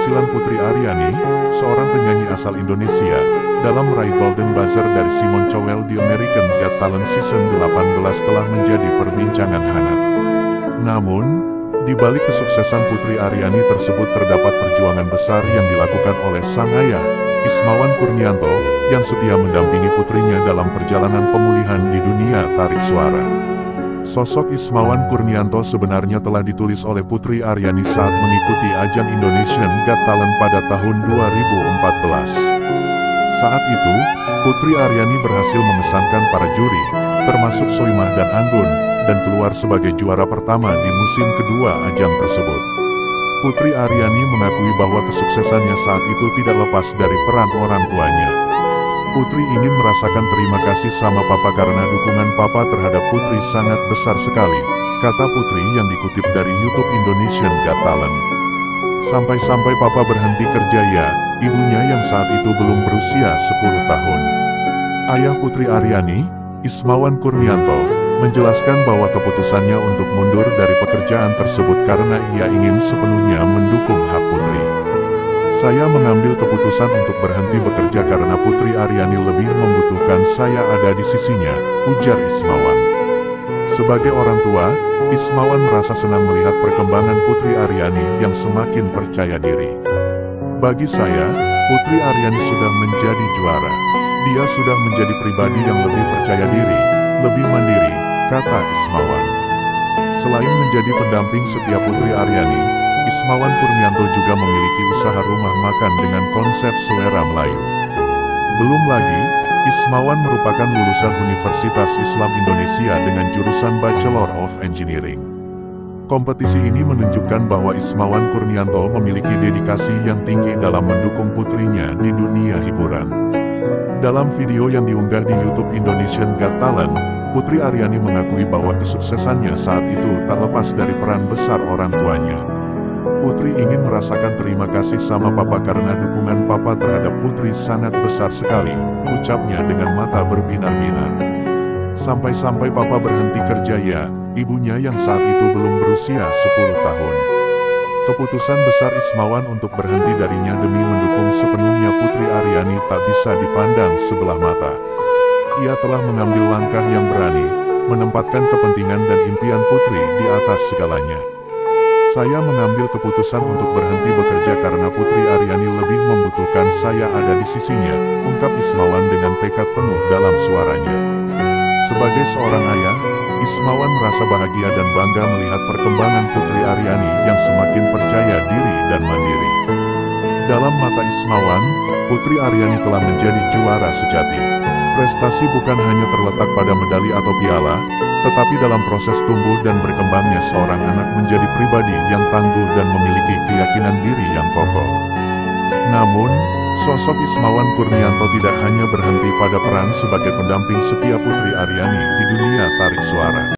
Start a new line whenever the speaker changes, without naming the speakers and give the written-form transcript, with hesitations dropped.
keberhasilan Putri Aryani, seorang penyanyi asal Indonesia, dalam meraih Golden Buzzer dari Simon Cowell di American Got Talent Season 18 telah menjadi perbincangan hangat. Namun, di balik kesuksesan Putri Aryani tersebut terdapat perjuangan besar yang dilakukan oleh sang ayah, Ismawan Kurnianto, yang setia mendampingi putrinya dalam perjalanan pemulihan di dunia tarik suara. Sosok Ismawan Kurnianto sebenarnya telah ditulis oleh Putri Aryani saat mengikuti ajang Indonesian Got Talent pada tahun 2014. Saat itu, Putri Aryani berhasil memesankan para juri, termasuk Soimah dan Anggun, dan keluar sebagai juara pertama di musim kedua ajang tersebut. Putri Aryani mengakui bahwa kesuksesannya saat itu tidak lepas dari peran orang tuanya. Putri ingin merasakan terima kasih sama papa karena dukungan papa terhadap Putri sangat besar sekali, kata Putri yang dikutip dari YouTube Indonesian Got Talent. Sampai-sampai papa berhenti kerja ya, ibunya yang saat itu belum berusia 10 tahun. Ayah Putri Aryani, Ismawan Kurnianto, menjelaskan bahwa keputusannya untuk mundur dari pekerjaan tersebut karena ia ingin sepenuhnya mendukung hak Putri. Saya mengambil keputusan untuk berhenti bekerja karena Putri Aryani lebih membutuhkan saya ada di sisinya, ujar Ismawan. Sebagai orang tua, Ismawan merasa senang melihat perkembangan Putri Aryani yang semakin percaya diri. Bagi saya, Putri Aryani sudah menjadi juara. Dia sudah menjadi pribadi yang lebih percaya diri, lebih mandiri, kata Ismawan. Selain menjadi pendamping setia Putri Aryani, Ismawan Kurnianto juga memiliki usaha rumah makan dengan konsep selera Melayu. Belum lagi, Ismawan merupakan lulusan Universitas Islam Indonesia dengan jurusan Bachelor of Engineering. Kompetisi ini menunjukkan bahwa Ismawan Kurnianto memiliki dedikasi yang tinggi dalam mendukung putrinya di dunia hiburan. Dalam video yang diunggah di YouTube Indonesian Got Talent, Putri Aryani mengakui bahwa kesuksesannya saat itu tak lepas dari peran besar orang tuanya. Putri ingin merasakan terima kasih sama papa karena dukungan papa terhadap Putri sangat besar sekali, ucapnya dengan mata berbinar-binar. Sampai-sampai papa berhenti kerja ya, ibunya yang saat itu belum berusia 10 tahun. Keputusan besar Ismawan untuk berhenti darinya demi mendukung sepenuhnya Putri Aryani tak bisa dipandang sebelah mata. Ia telah mengambil langkah yang berani, menempatkan kepentingan dan impian Putri di atas segalanya. Saya mengambil keputusan untuk berhenti bekerja karena Putri Aryani lebih membutuhkan saya ada di sisinya, ungkap Ismawan dengan tekad penuh dalam suaranya. Sebagai seorang ayah, Ismawan merasa bahagia dan bangga melihat perkembangan Putri Aryani yang semakin percaya diri dan mandiri. Dalam mata Ismawan, Putri Aryani telah menjadi juara sejati. Prestasi bukan hanya terletak pada medali atau piala, tetapi dalam proses tumbuh dan berkembangnya seorang anak menjadi pribadi yang tangguh dan memiliki keyakinan diri yang kokoh. Namun, sosok Ismawan Kurnianto tidak hanya berhenti pada peran sebagai pendamping setia Putri Aryani di dunia tarik suara.